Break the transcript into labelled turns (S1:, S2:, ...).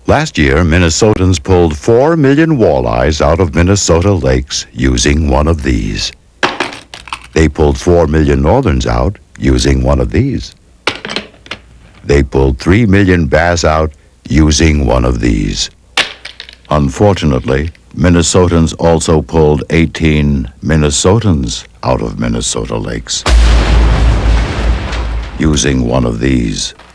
S1: Last year, Minnesotans pulled 4 million walleyes out of Minnesota lakes using one of these. They pulled 4 million northerns out using one of these. They pulled 3 million bass out using one of these. Unfortunately, Minnesotans also pulled 18 Minnesotans out of Minnesota lakes using one of these.